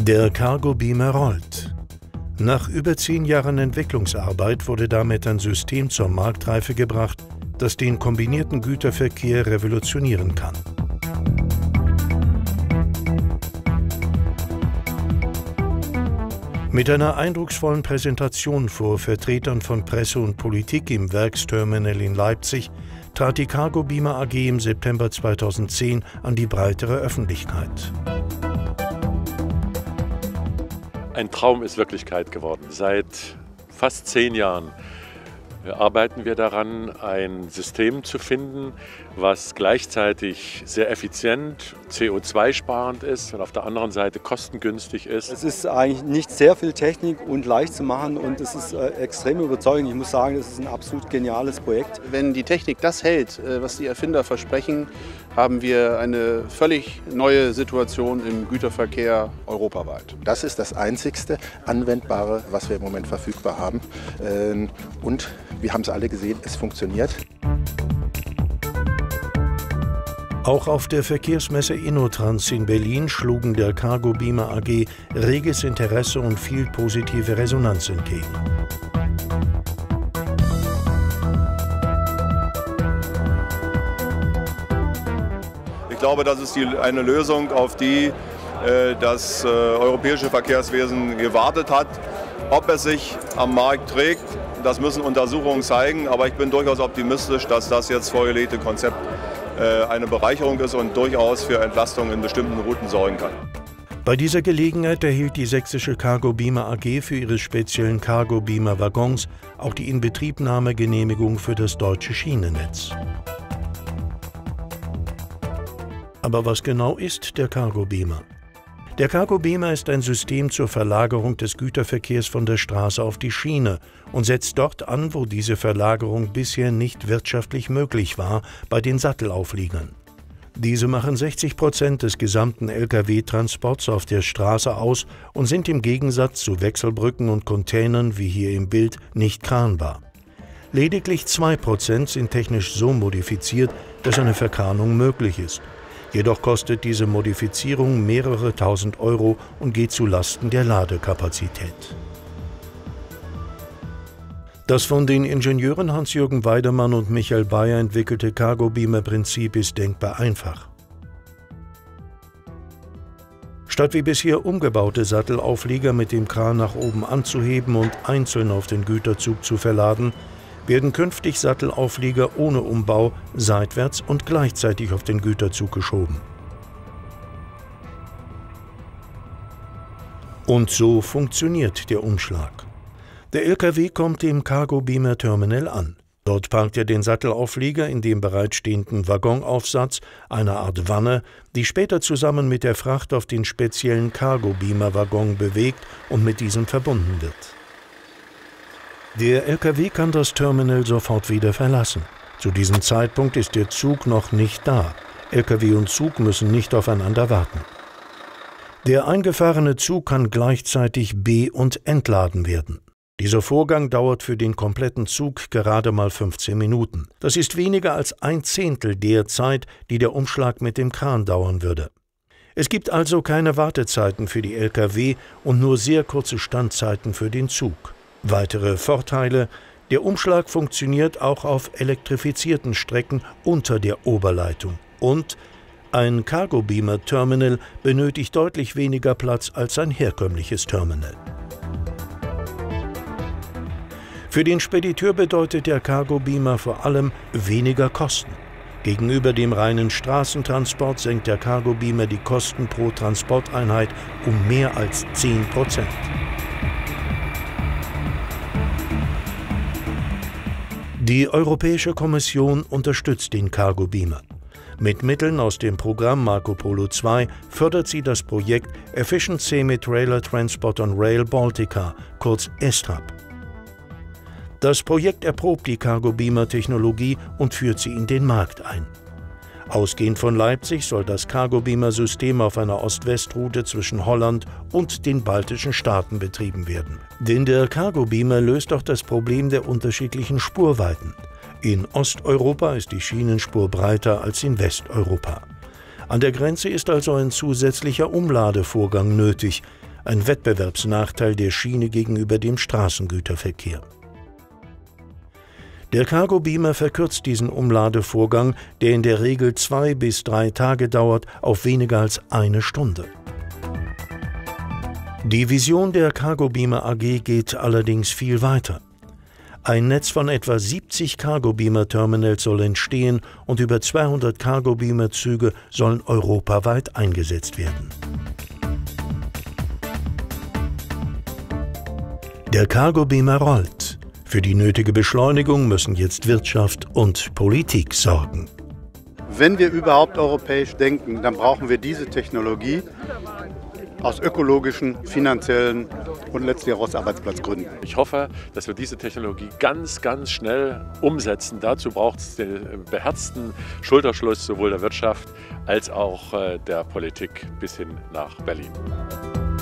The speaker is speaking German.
Der Cargo Beamer rollt. Nach über 10 Jahren Entwicklungsarbeit wurde damit ein System zur Marktreife gebracht, das den kombinierten Güterverkehr revolutionieren kann. Mit einer eindrucksvollen Präsentation vor Vertretern von Presse und Politik im Werksterminal in Leipzig trat die Cargo Beamer AG im September 2010 an die breitere Öffentlichkeit. Ein Traum ist Wirklichkeit geworden. Seit fast 10 Jahren arbeiten wir daran, ein System zu finden, was gleichzeitig sehr effizient, CO2-sparend ist und auf der anderen Seite kostengünstig ist. Es ist eigentlich nicht sehr viel Technik und leicht zu machen und es ist extrem überzeugend. Ich muss sagen, es ist ein absolut geniales Projekt. Wenn die Technik das hält, was die Erfinder versprechen, haben wir eine völlig neue Situation im Güterverkehr europaweit. Das ist das einzigste Anwendbare, was wir im Moment verfügbar haben. Und wir haben es alle gesehen, es funktioniert. Auch auf der Verkehrsmesse InnoTrans in Berlin schlugen der Cargo Beamer AG reges Interesse und viel positive Resonanz entgegen. Ich glaube, das ist eine Lösung, auf die das europäische Verkehrswesen gewartet hat. Ob es sich am Markt trägt, das müssen Untersuchungen zeigen, aber ich bin durchaus optimistisch, dass das jetzt vorgelegte Konzept eine Bereicherung ist und durchaus für Entlastung in bestimmten Routen sorgen kann. Bei dieser Gelegenheit erhielt die sächsische Cargo Beamer AG für ihre speziellen Cargo Beamer Waggons auch die Inbetriebnahmegenehmigung für das deutsche Schienennetz. Aber was genau ist der Cargo Beamer? Der Cargo Beamer ist ein System zur Verlagerung des Güterverkehrs von der Straße auf die Schiene und setzt dort an, wo diese Verlagerung bisher nicht wirtschaftlich möglich war, bei den Sattelaufliegern. Diese machen 60% des gesamten Lkw-Transports auf der Straße aus und sind im Gegensatz zu Wechselbrücken und Containern, wie hier im Bild, nicht kranbar. Lediglich 2% sind technisch so modifiziert, dass eine Verkranung möglich ist. Jedoch kostet diese Modifizierung mehrere tausend Euro und geht zu Lasten der Ladekapazität. Das von den Ingenieuren Hans-Jürgen Weidemann und Michael Bayer entwickelte Cargo Beamer Prinzip ist denkbar einfach. Statt wie bisher umgebaute Sattelauflieger mit dem Kran nach oben anzuheben und einzeln auf den Güterzug zu verladen, werden künftig Sattelauflieger ohne Umbau seitwärts und gleichzeitig auf den Güterzug geschoben. Und so funktioniert der Umschlag. Der LKW kommt im Cargo Beamer Terminal an. Dort parkt er den Sattelauflieger in dem bereitstehenden Waggonaufsatz, einer Art Wanne, die später zusammen mit der Fracht auf den speziellen Cargo Beamer Waggon bewegt und mit diesem verbunden wird. Der LKW kann das Terminal sofort wieder verlassen. Zu diesem Zeitpunkt ist der Zug noch nicht da. LKW und Zug müssen nicht aufeinander warten. Der eingefahrene Zug kann gleichzeitig be- und entladen werden. Dieser Vorgang dauert für den kompletten Zug gerade mal 15 Minuten. Das ist weniger als 1/10 der Zeit, die der Umschlag mit dem Kran dauern würde. Es gibt also keine Wartezeiten für die LKW und nur sehr kurze Standzeiten für den Zug. Weitere Vorteile: Der Umschlag funktioniert auch auf elektrifizierten Strecken unter der Oberleitung. Und ein Cargo Beamer Terminal benötigt deutlich weniger Platz als ein herkömmliches Terminal. Für den Spediteur bedeutet der Cargo Beamer vor allem weniger Kosten. Gegenüber dem reinen Straßentransport senkt der Cargo Beamer die Kosten pro Transporteinheit um mehr als 10%. Die Europäische Kommission unterstützt den Cargo Beamer. Mit Mitteln aus dem Programm Marco Polo II fördert sie das Projekt Efficient Semi-Trailer Transport on Rail Baltica, kurz ESTRAP. Das Projekt erprobt die Cargo Beamer Technologie und führt sie in den Markt ein. Ausgehend von Leipzig soll das Cargo Beamer System auf einer Ost-West-Route zwischen Holland und den baltischen Staaten betrieben werden. Denn der Cargo Beamer löst auch das Problem der unterschiedlichen Spurweiten. In Osteuropa ist die Schienenspur breiter als in Westeuropa. An der Grenze ist also ein zusätzlicher Umladevorgang nötig. ein Wettbewerbsnachteil der Schiene gegenüber dem Straßengüterverkehr. Der Cargo-Beamer verkürzt diesen Umladevorgang, der in der Regel 2 bis 3 Tage dauert, auf weniger als eine Stunde. Die Vision der Cargo-Beamer AG geht allerdings viel weiter. Ein Netz von etwa 70 Cargo-Beamer-Terminals soll entstehen und über 200 Cargo-Beamer-Züge sollen europaweit eingesetzt werden. Der Cargo-Beamer rollt. Für die nötige Beschleunigung müssen jetzt Wirtschaft und Politik sorgen. Wenn wir überhaupt europäisch denken, dann brauchen wir diese Technologie aus ökologischen, finanziellen und letztlich auch aus Arbeitsplatzgründen. Ich hoffe, dass wir diese Technologie ganz, ganz schnell umsetzen. Dazu braucht es den beherzten Schulterschluss sowohl der Wirtschaft als auch der Politik bis hin nach Berlin.